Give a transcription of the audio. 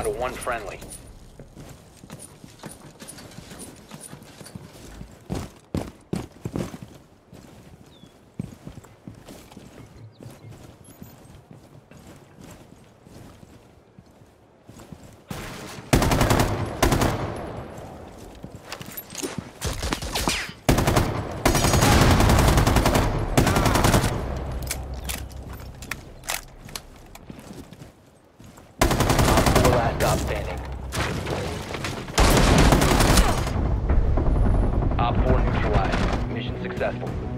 down to one friendly. Stop standing. Op 4 neutralized. Mission successful.